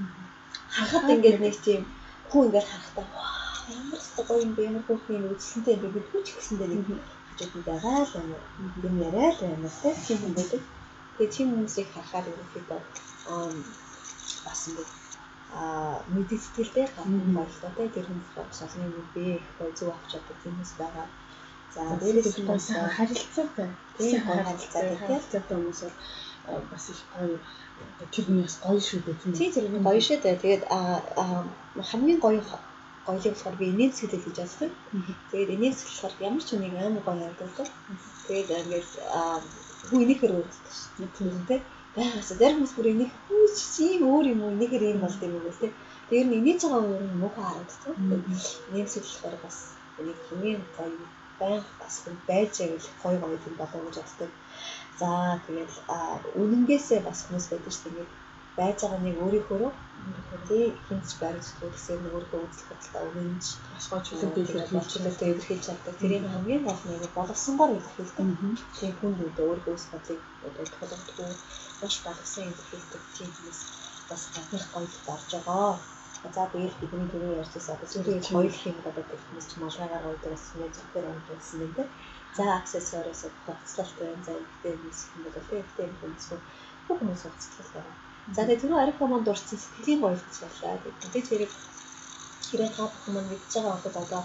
Хахад ингээд нэг тийм хүн ингээд харахтаа ямар ч гоё юм бэ ямар хөөрхөн үзэлтэй юм бэ гэдгүүч гэсэндээ нэг хажууд нь байгаа л юм яриа л юм уу тийм юм байдаг. Тэгээ тийм хүмүүсийг харахаар ерөнхийдөө аа бас ингээд аа мэдээ сэтгэлтэй гадна баярлалаа тэр хүмүүс бас олон юм бэ их зөв авч чаддаг хүмүүс байгаа. За дээрээс нь бас харилцаатай тийм харилцаатай харилцаатай хүмүүс бол бас их гоё тэр хүмүүс гоё шүү дээ тийм. Тийм тэр гоё шүү дээ. Тэгээд аа хамгийн гоё гоёлыг болохоор би инээд сэтгэл гэж боддог. Тэгээд инээд сэтгэл болохоор ямар ч нэг амар гоё харагддаг. Тэгээд ингээд хүү инээхэр өөрчлөлт шүү. Тийм үү? Байгаас зарим хүмүүс бүр инээх хүүч ийм өөр юм уу инээхэр юм бол тийм үү те. Тэгээд инээж байгаа өөр юм муухай харагддаг. Инээд сэтгэл болохоор бас нэг хамгийн гоё бай бас байж байвал гоё гоё юм болоо гэж боддог. За тэгээд үнэнгээсээ бас хүмүүс байдаг шүү дээ. Байж байгаа нэг өөрийнхөө тий хинч барьж төлөсөө нэг өөрийнхөө үзэл бодолтой өгнөж асгоо чөлөөтэй болчихлоотой илэрхийлж чаддаг. Тэрийг хамгийн гол нэг болгосонгоор илэрхийлдэг. Тийм хүнд үү өөрийнхөө үзэл бодлыг тодорхойлдоггүй маш болгосон илэрхийлдэг тийм хүмүүс бас гаднах гоёлд орж байгаа. За тэгээд бидний түрүү ярьжсэн одоо зүгээр гоёл хэм гэдэг хүмүүс ч малгайгаар гоёдаг бас нэг зөвхөн онцлсан юм дээ. За аксессуараас хувцлалтай байна. За ихтэй хүмүүс юм бол тийм ихтэй хүмүүс бүх хүмүүс хувцлалтай байна. За тэгээд түрүү арих команд дурдсан сэтгэлийн гоёл гэж байлаа. Тэгээд тэрийг хэрэг та бүхэн маань мэдж байгаа бол одоо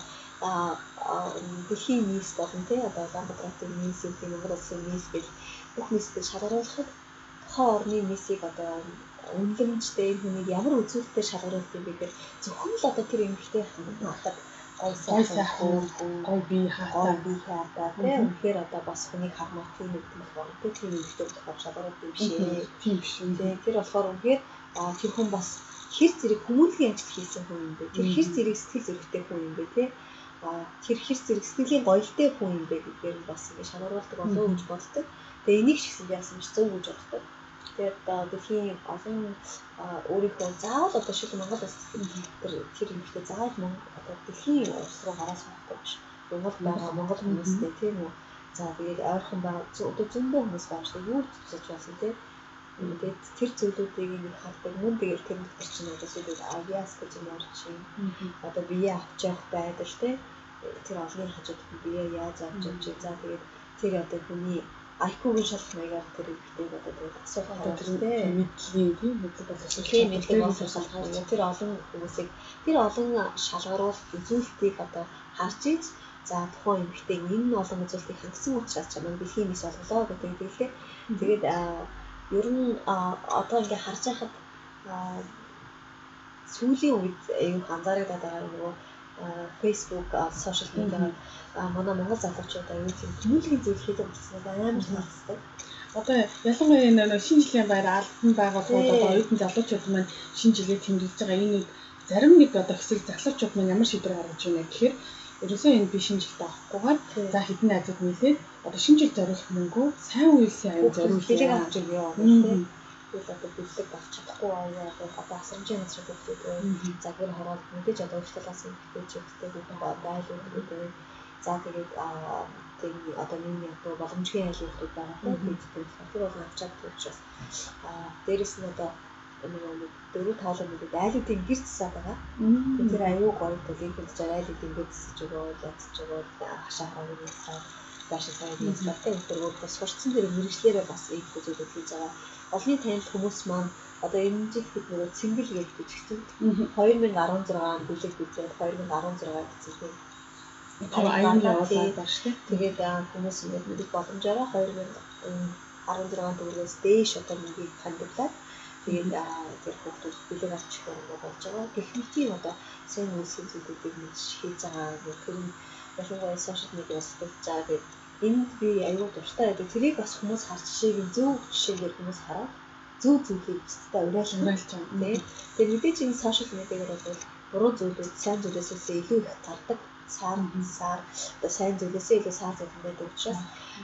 а дэлхийн нийс болон тий одоо Ламбатратын нийс юм Монгол улсын нийс гэл бүх нийстэй шалгаруулахад тухайн орны нийсийг одоо үнэлэмжтэй хүнийг ямар үзүүлэлтээр шалгаруулах юм бэ гэхээр зөвхөн л одоо тэр эмэгтэй хатад гой сайхан гой бие хаатай бие хаатай тийм үнэхээр одоо бас хүнийг хармаар тийм нэг юм байна. Тийм эмэгтэй болохоор шалгаруулах юм шээ. Тийм биш үү. Тэр болохоор үнэхээр тэр хүн бас хэр зэрэг хүмүүнлэгийн ажил хийсэн хүн юм бэ? Тэр хэр зэрэг сэтгэл зүрэхтэй хүн юм бэ те? А тэр хэр зэрэг сэтгэлийн гоёлтой хүн юм бэ гэдгээр бас ингэ шалгаруулдаг болов уу гэж боддог. Тэгээ энийг ч гэсэн би яасан ч зөв гэж боддог. Тэгээд одоо дэлхийн олон өөрийнхөө заавал одоо шил Монгол улс тэр тэр эмэгтэй заавал Монгол одоо дэлхийн улс руу гараас байхгүй биш. Монгол байгаа Монгол хүмүүстэй тийм үү? За тэгээд ойрхон байгаа одоо зөндөө хүмүүс байгаа шүү дээ. Юу ч хийж байсан тийм. Тэгээд тэр зүйлүүдийг нэг хардаг. Мөн тэгээд тэр нөхөр чинь одоо сүлээд авиас гэж юм орчин. Одоо бие авч явах байдаг тийм. Тэр олонний хажууд бие яаж авч явж за тэгээд тэр одоо хүний ай кью-гийн шалах маягаар тэр ихтэйг одоо тэгээд асуух хэрэгтэй. Мэдлийн тийм мэдлэг боловсрол тийм мэдлэг боловсрол тэр олон хүмүүсийг тэр олон шалгаруулалт үзүүлэлтийг одоо харж ийж за тухайн эмэгтэй энэ олон үзүүлэлтийг хангасан учраас чамд дэлхийн мис болголоо гэдэг хэлээ. Тэгээд ер нь одоо ингээ харж байхад сүүлийн үед аюу анзаараад байгаа нөгөө Facebook, social media манай Монгол залуучууд аюу тийм хүмүүнлэгийн зүйл хийдэг болчихсон амар таалцдаг. Одоо ялангуяа энэ шинэ жилийн баяр албан байгууллагууд одоо оюутан залуучууд маань шинэ жилийг тэмдэглэж байгаа энэ зарим нэг одоо хэсэг залуучууд маань ямар шийдвэр гаргаж байна гэхээр ерөөсөө энэ би шинэ жилд авахгүйгээр за хэдэн найзууд нийлээд одоо шинэ жил зориулах мөнгөө сайн үйлсийн аян зориулъя авч өгөө гэдэг. Тэгээд одоо бэлэг авч чадахгүй аа одоо асрамжийн насрал хүүхдүүд за гэр хороод мэдээж одоо уучлалаас ихтэй чигтэй хүүхдүүд байлууд гэдэг. За тэгээд тийм одоо миний одоо боломжтой айл хүүхдүүд байгаа гэдэг. Тэр бол авчаад учраас дээрэс нь одоо нэг дөрөв тоолоо нэг айлуудын гэр засаад байгаа. Тэр аюу гоё төлөв хэлж байгаа айлуудын гэр засаж өгөө, яцж өгөө, хашаахаа гэсэн башаа сайн хэлсэн. Тэр өөрөөс сурцсан дээр мэрэгчлэрээ бас ийм зүйлүүд хийж байгаа. Олонний танд хүмүүс маань одоо энэ жил бид нөгөө цэнгэл гэж бичсэн. две тысячи десять онд бүлэг бичээд две тысячи десять гэсэн. Тэр аян яваад байна шүү дээ. Тэгээд хүмүүс ингээд мэдэх боломжоор две тысячи десять төгрөгөөс дээш одоо мөнгийг хандуулаад тэгээд тэр хүүхдүүд бүлэг авч ирэх юм болж байгаа. Гэвч тийм одоо сайн үйлсийн зүйлүүдийг мэдж хийж байгаа. Тэр нь ялангуяа сошиал медиас хийж байгаа гэдэг энд би аюул дуртай байдаг. Тэрийг бас хүмүүс харж шийг зөв жишээгээр хүмүүс хараад зөв зүйлийг зөвхөн уриалж уриалж байгаа. Тэр мэдээж энэ сошиал медиагаар бол буруу зүйлүүд сайн зүйлээс илүү их гардаг. Сар сар одоо сайн зүйлээс илүү сар зүйл байдаг учраас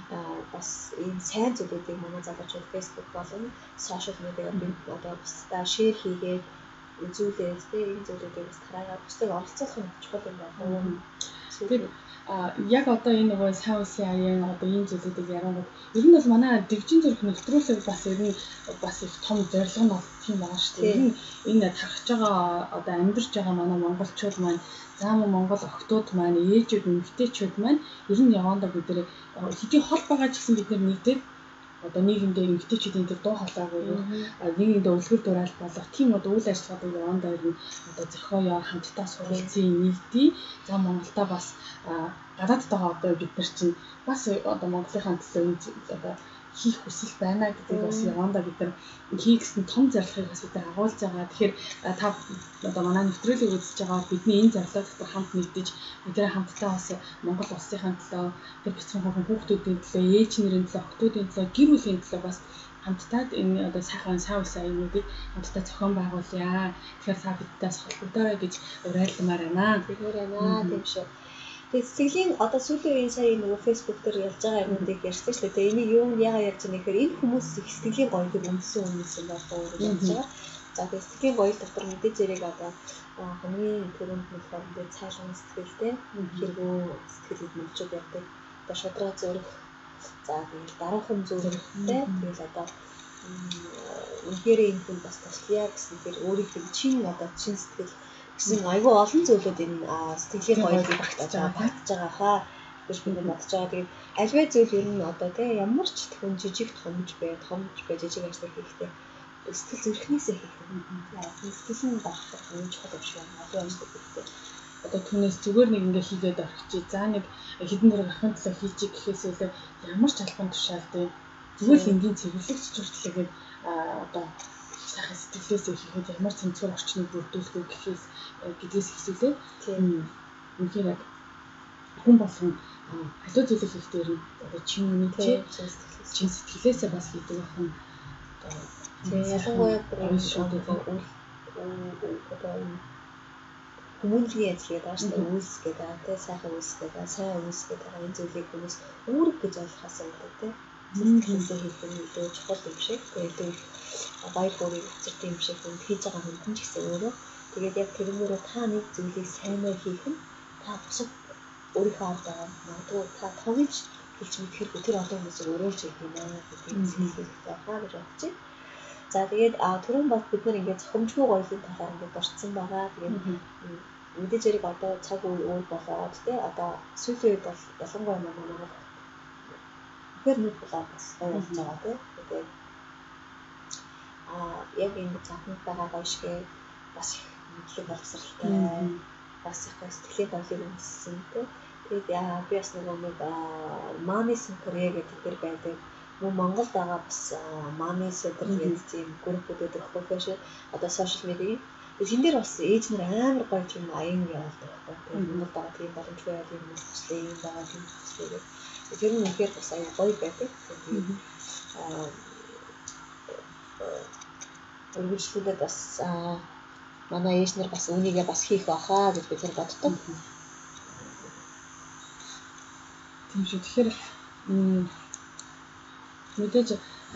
бас ийм сайн зүйлүүдийг манай залуучууд Facebook болон сошиал медиагаар би одоо бусдаа шеэр хийгээд үзүүлээд тийм энэ зүйлүүдийг бас тараагаад бусдыг оролцуулах нь чухал юм байна. Тэр а яг одоо энэ нөгөө сайн улсын аян одоо энэ зүйлүүдийг ярангууд ер нь бол манай дэгжин зүрх нэвтрүүлэг бас ер нь бас их том зорилго нь бол тийм байгаа шүү дээ. Ер нь энэ тархаж байгаа одоо амьдарч байгаа манай монголчууд маань заам монгол охтууд маань ээжүүд эмэгтэйчүүд маань ер нь явандаа бид нэр хэдий хол байгаа ч гэсэн бид нар нэгдээд одоо нийгэмдээ эмэгтэйчүүдийн тэр дуу хоолойгоо нийгэмдээ үлгэр дурайл болох тийм одоо үйл ажиллагааг явандаа ер нь одоо зохиоё хамтдаа суралцсан нийтдээ за Монголда бас гадаадтайгаа одоо бид нар чинь бас одоо Монголынхаа төлөө одоо хийх хүсэл байна гэдгийг бас явандаа бид нар хийх гэсэн том зорилгыг бас бид нар агуулж байгаа. Тэгэхээр та одоо манай нэвтрүүлгийг үзэж байгаа бидний энэ зорилго дотор хамт нэгдэж бидний хамтдаа бас Монгол улсынхаа төлөө тэр бяцхан хүүхдүүдийн төлөө, ээж нэрийн төлөө, охтуудын төлөө, гэр бүлийн төлөө бас хамтдаа энэ одоо сайхан сайн улсын аяануудыг хамтдаа зохион байгуулъя. Тэгэхээр та бидээс холбогдоорой гэж уриалмаар байна. Тэгэхээр байна тийм шүү. Тэгээд сэтгэлийн одоо сүүлийн үеийн сая нөгөө Facebook дээр ялж байгаа юмнуудыг ярьсан шүү дээ. Энийг юу яагаад ярьж байгаа нэхээр энэ хүмүүс их сэтгэлийн гоёлыг өмсөн хүмүүс юм болов уу гэж бодож байгаа. За тэгээд сэтгэлийн гоёл дотор мэдээж зэрэг одоо хамгийн түрүүнд нь болохоор мэдээ цайлган сэтгэлтэй хэрэггүй сэтгэлд мөлчөд явдаг. Одоо шудраг зүрх. За тэгээд дараахан зүрхтэй тэгэл одоо үнээр энэ хүн бас туслая гэсэн тэр өөрийнхөө чин одоо чин сэтгэл гэсэн айгүй олон зүйлүүд энэ сэтгэлийн гоёлыг багтаж байгаа багтаж байгаа хаа гэж би бодож байгаа. Тэгээд альва зүйл ер нь одоо тийм ямар ч хүн жижиг томж бай, томж бай жижиг ажил хийхдээ сэтгэл зүрхнээсээ хийх юм. Сэтгэл нь багтах юм чухал юм шиг байна. Одоо ажил хийхдээ одоо түүнээс зүгээр нэг ингээ хийгээд орчих. За нэг хэдэн дөрөв ахын төлөө хийж гэхээс илүү ямар ч албан тушаал тийм зүгээр л энгийн цэвэрлэгч хүртлээгээд одоо сайхан сэтгэлээсээ хийхэд ямар цэнцгэр орчныг бүрдүүлэх вэ гэхээс гэдгээс хэсүүлээ. Тийм. Үнэхээр яг хүн болгон аливаа зүйлийг хийх дээр нь одоо чин үнэтэй чин сэтгэлээсээ бас хийдэг ахын одоо тийм ялангуяа бүр шууд үл одоо хүмүүнлэгийн ажил гэдэг ааштай үйлс гэдэг аа тий сайхан үйлс гэдэг сайн үйлс гэдэг энэ зүйлийг хүмүүс үүрэг гэж ойлгохоос байдаг тий сэтгэлээсээ хийх нь илүү чухал юм шиг тэгээд баяр хөөргийг учирт юм шиг хүн хийж байгаа хүн ч гэсэн өөрөө тэгээд яг тэрнээрээ та нэг зүйлийг сайнаар хийх нь та бусад өөрийнхөө ард байгаа магадгүй та томч хэлж мэдрэхгүй тэр олон хүмүүсийг өөрөөлж хийх юм аа гэдэг зүйлийг хаа гэж бодож байна. За тэгээд түрүүн бас бид нар ингээд зохимжгүй гоёлын талаар ингээд дурдсан байгаа. Тэгээд мэдээж хэрэг одоо цаг үе үйл болоод тий одоо сүүлийн үед бол ялангуяа манай хэр нэг болоод бас гоё болж байгаа тий. Тэгээд аа яг энэ цаатнууд байгаа гоё шиг бас их мэдлэг боловсралтай бас их сэтгэлийн бодлыг өмссөн тий. Тэгээд яа би бас нэг манис Корея гэдэг тэр байдаг. Мөн Монголд байгаа бас мами сэтэр гэдэг тийм группүүд өгөх байхгүй одоо сошиал медиа. Тэн дээр бас ээж нар амар гоё тийм аян явуулдаг байхгүй. Монголд байгаа тийм боломжтой юм хүмүүстэй юм байгаа тийм зүйлээ. Тэр нь үнэхээр бас аян гоё байдаг. Тэгээд аа өргөжлүүлээд бас манай ээж нар бас үнийгээ бас хийх байхаа гэж би тэр боддог. Тийм шүү. Тэгэхээр мэдээж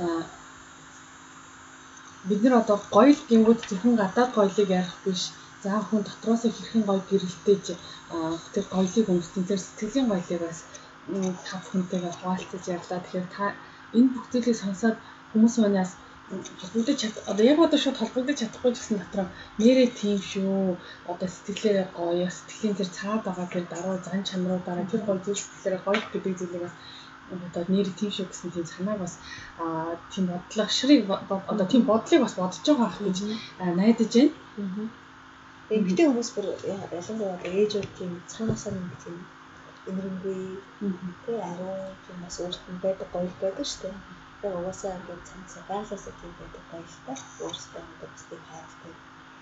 бид нар одоо гоё гингүүд зөвхөн гадаад гоёлыг ярих биш. За хүн дотроос хэрхэн гоё гэрэлтэж тэр гоёлыг өмссөн тэр сэтгэлийн гоёлыг бас та бүхэнтэйгээ хуваалцаж ярьлаа. Тэгэхээр та энэ бүх зүйлийг сонсоод хүмүүс манаас холбогдож чад одоо яг одоо шууд холбогдож чадахгүй ч гэсэн дотроо нэрээ тийм шүү. Одоо сэтгэлээрээ гоё, сэтгэлийн тэр цаад байгаа тэр даруй зан чанаруудаараа тэр гоё зүйл сэтгэлээрээ гоё гэдэг зүйлийг бас одоо нэр тийм шүү гэсэн тийм санаа бас тийм бодлогошрыг одоо тийм бодлыг бас бодож байгаа ах гэж найдаж байна. Эмэгтэй хүмүүс бүр ялангуяа ээжүүд тийм цаанаасаа нэг тийм энэрэнгүй тий ариун тийм бас өөрт нь байдаг гоё байдаг шүү дээ. Тэгээ угаасаа ингээд цаанасаа байгалаасаа тийм байдаг баяртай. Өөрсдөө одоо бусдыг хайртай.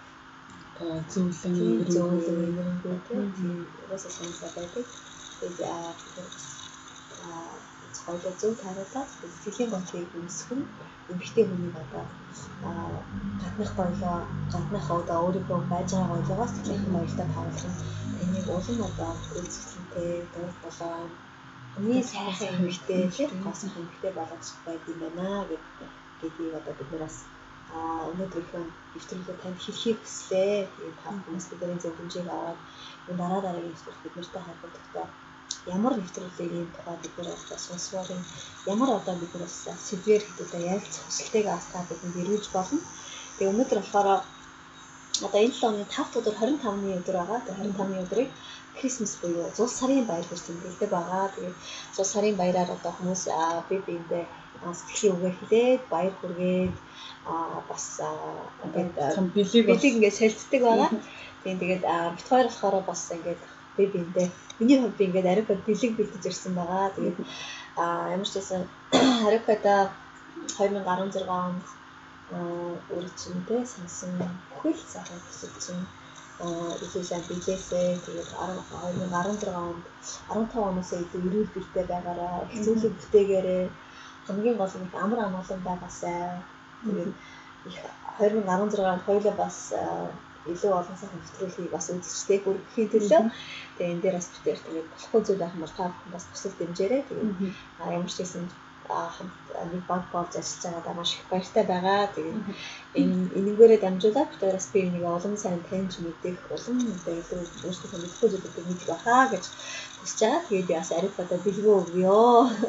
Аа зөвлөн энэрэнгүй тийм угаасаа цаанасаа байдаг. Тэгээд аа аа хоёул зөв тариулаад сэтгэлийн бодлыг өмсөх нь эмэгтэй хүний одоо гаднах гоёлоо гаднах одоо өөрийнхөө байж байгаа гоёлоогоос сэтгэлийн гоёлтой тавлах нь энийг улам одоо үйлчлэнтэй дур болоо миний сайхан эмэгтэй тийм госох эмэгтэй болгох байд юм байна гэдгийг одоо бид нар бас өнөөдрийнхөө нэвтрүүлгээр танд хэлхийг хүслээ. Тэгээд та хүмүүс бидний зөвлөмжийг аваад дараа дараагийн нэвтрүүлэг бид нартай холбогдохдоо ямар нэвтрүүлгийг энэ тухай бид нар бас сонсвол ямар одоо бид нар бас сэдвээр хэдүүлээ ярилцах хүсэлтэйгээ бас та бидэнд ирүүлж болно. Тэгээ өнөөдөр болохоор одоо энэ жилийн тавд өдөр хорин тавны өдөр байгаа. Тэгээ хорин тавны өдрийг Christmas буюу зул сарын баяр гэж тэмдэглэдэг байгаа. Тэгээ зул сарын баяраар одоо хүмүүс бие биендээ сэтгэлийн үгээ хэлээд баяр хүргээд бас ингээд бэлэг бэлэг ингээд солилцдог байгаа. Тэгээ тэгээд бит хоёр болохоор бас ингээд бие биендээ миний хувьд ингээд ариука бэлэг бэлдэж ирсэн байгаа. Тэгээд ямар ч байсан ариукада two thousand sixteen онд үрчиндээ сансан бүхэл сайхан төсөлсөн илүү билээсээ тэгээд two thousand sixteen онд fifteen оноос илүү эрүүл бэлтэй байгаараа их зүйлийг бүтээгээрээ хамгийн гол нь амар амгалан байгаасай. Тэгээд их two thousand sixteen онд хоёулаа бас илүү олон сайхан нэвтрүүлгийг бас үзчихтэй хүргэхийн төлөө тэгээ энэ дээр бас битээр тэгээд болохгүй зүйл байх юм бол та бүхэн бас бүсэл дэмжээрэй. Тэгээд ямар ч гэсэн хамт нэг баг болж ажиллаж байгаадаа маш их баяртай байгаа. Тэгээд энэ энэгээрээ дамжуулаад битээрээс би энийг олон сайн таньж мэдэх, улам одоо илүү өөрсдөө мэдхгүй зүйлүүдийг мэдэх байхаа гэж хүсэж байгаа. Тэгээд би бас ариутгадаа бэлгөө өгье.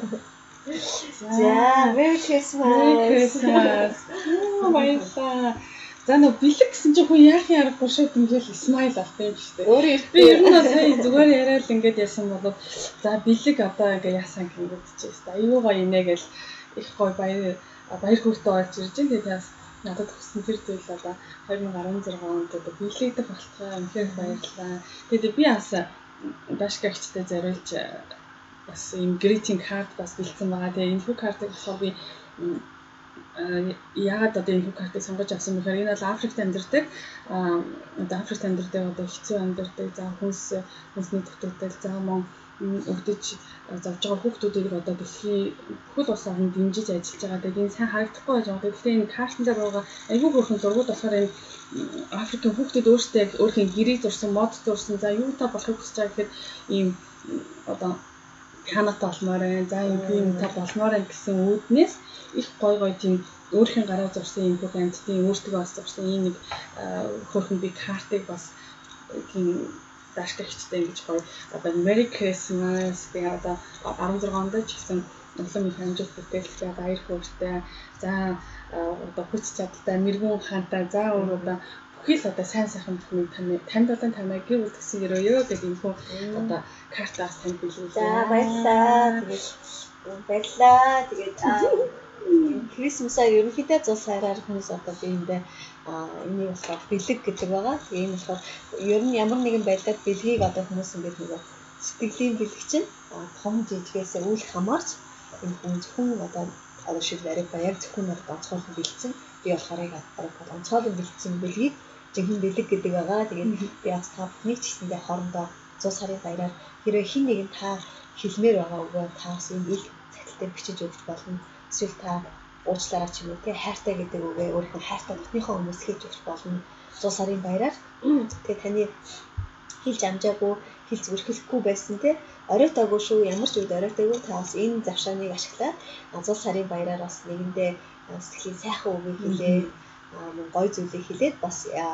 За, Merry Christmas. Merry Christmas. Баярлалаа. За нөө бэлэг гэсэн чинь хүн яах юм аргагүй шууд ингээл смайл авах юм шүү дээ. Өөрөө би ер нь сая зүгээр яриад ингээд яасан болов. За бэлэг одоо ингээ яасан гингээд чийс. Аюу гоё инэ гэл их гоё баяр баяр хүртэ болж ирж байна. Тэгээд бас надад хүссэн тэр зүйл одоо two thousand sixteen онд одоо бэлэгдэх болтгоо үнхээр баярлалаа. Тэгээд би бас дашгагчтай зориулж бас юм greeting card бас бэлдсэн байгаа. Тэгээд info card-ыг болохоор би яагаад одоо энэ картыг сонгож авсан бэхээр энэ бол Африкт амьдардаг одоо Африкт амьдардаг одоо хэцүү амьдардаг за хүнс хүнсний төвтэй за мөн өгдөж завж байгаа хүүхдүүдийг одоо дэлхийн бүхэл улс орнд дэмжиж ажиллаж байгаа. Тэгээд энэ сайн харагдахгүй байж байгаа. Гэхдээ энэ картн дээр байгаа айгүй хөөрхөн зургууд болохоор энэ Африкийн хүүхдүүд өөрсдөө өөрхийн гэрийг зурсан, мод зурсан, за юу та болохыг хүсэж байгаа гэхэд ийм одоо пианотой олмоор байна. За юм би юм та болмоор байна гэсэн үүднээс их гой гой тийм өөрхийн гараа зурсан юм бүх амьтдын өөртөө бас зурсан ийм нэг хөөрхөн би картыг бас тийм даашгичтэй ингэж гоё одоо Merry Christmas тэгээ одоо арван зургаан онд ч гэсэн улам их амжилт бүтээлтэй баяр хөөртэй за одоо хүч чадалтай мэрэгүн ухаантай за өөр одоо бүхий л одоо сайн сайхан бүхнийг танд болон танай гэр бүл гэсэн өрөөё гэдэг юм хөө одоо картаас танд билүүлээ. За баярлалаа. Тэгээд баярлалаа. Тэгээд Christmas-аа ерөнхийдөө зул сайраар хүмүүс одоо биендээ энийг болохоор бэлэг гэдэг байгаа. Тэгээ энэ болохоор ер нь ямар нэгэн байдлаар бэлгийг одоо хүмүүс ингээд нөгөө сэтгэлийн бэлэг чинь том жижигээс үл хамаарч энэ хүн зөвхөн одоо одоо шиг бариг баяр зөвхөн онцгойлон бэлдсэн. Би болохоор яг онцгойлон бэлдсэн бэлгийг жинхэнэ бэлэг гэдэг байгаа. Тэгээд би бас та бүхнийг ч гэсэндээ хоорондоо зур сарын баяраар хэрэг хин нэгэн та хэлмээр байгаа өгөө таас энэ ил цахилтаар бичиж өгч болно. Эсвэл та уучлаарай ч юм уу тий хайртай гэдэг үгээ өөрийнхөө хайртай бүхнийхээ өмнөөс хэлж өгч болно. Зур сарын баяраар. Тэгээд таны хэлж амжаагүй хэл зүрхлэхгүй байсан тий оройтойгоо шүү ямар ч үед оройтойгоо та бас энэ завшааныг ашиглаад зур сарын баяраар бас нэгэндээ сэтгэлийн сайхан үгийг хэлээ гоё зүйлийг хэлээд бас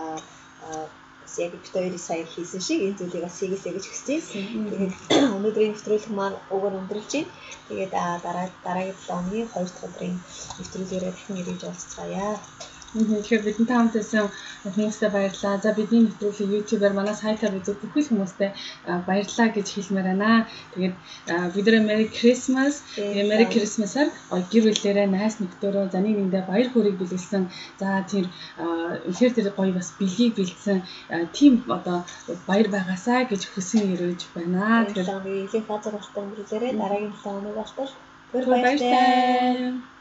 бас яг бид хоёрын сая хийсэн шиг энэ зүйлийг бас хийгээсэй гэж хүсэж байна. Тэгээд өнөөдрийн нэвтрүүлэг маань угаар өндөрлж байна. Тэгээд дараа дараагийн седьмидесет оны хоёр дахь өдрийн нэвтрүүлгээрээ дахин ирж уулзцаая. Тэгэхээр бидний таамтайсан хүмүүстээ баярлалаа. За бидний нэвтрүүлгийг YouTube-аар манай сайтаар үзэх бүхэл хүмүүстээ баярлалаа гэж хэлмээр байна. Тэгээд бидний Merry Christmas, Merry Christmas-аар гэр бүлээрээ найз нөхдөөрөө за нэг нэгэндээ баяр хөөргийг бэлгэлсэн. За тэр үнэхээр тэр гоё бас бэлгийг бэлдсэн тим одоо баяр байгаасаа гэж хүсэн өрөөж байна. Тэгэхээр элийн базар алтан бүлээрээ дараагийн седьмидесет оны болтол баярлалаа.